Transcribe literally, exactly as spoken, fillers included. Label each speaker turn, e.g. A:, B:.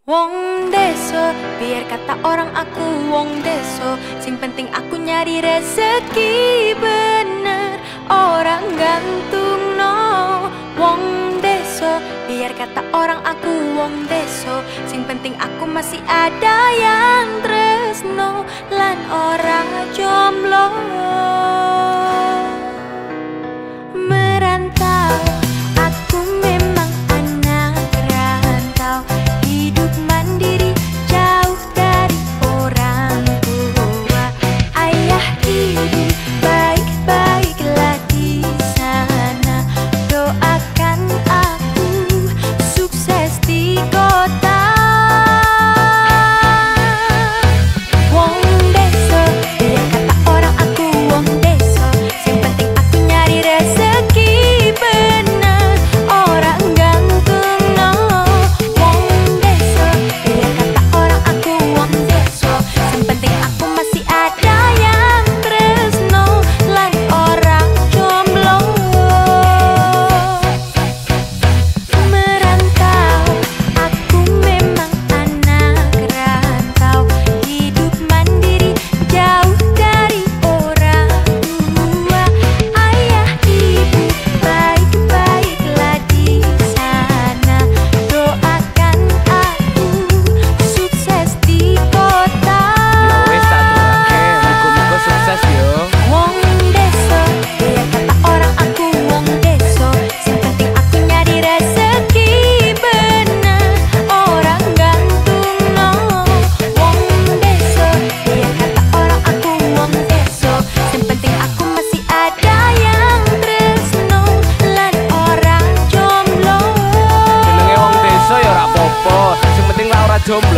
A: Wong deso, biar kata orang aku wong deso. Sing penting aku nyari rezeki bener, orang gantung no. Wong deso, biar kata orang aku wong deso. Sing penting aku masih ada yang tresno lan orang jomblo. Merantau, aku memang anak rantau. Hidup mandiri, jauh dari orang tua. Ayah ibu baik-baiklah di sana. Doakan aku sukses di kota. Wong deso, biar kata orang aku wong deso. Yang penting aku nyari rezeki bener, orang gantung no. Wong deso, biar kata orang aku wong deso. Yang penting aku masih ada yang tresno lan orang jomblo. Merantau, aku memang anak rantau. Hidup mandiri, jauh dari orang tua. Ayah ibu baik-baiklah di sana. Doakan aku sukses di kota.
B: Wis tak doake, muga-muga sukses yo.
A: Wong deso, biar kata orang aku wong deso. Yang penting aku nyari rezeki bener, orang gantung no. Wong deso, biar kata orang aku wong deso. Yang penting aku masih ada yang tresno lan orang jomblo.
B: Jenenge wong desa ya ora apa-apa, sing penting lah ora jomblo.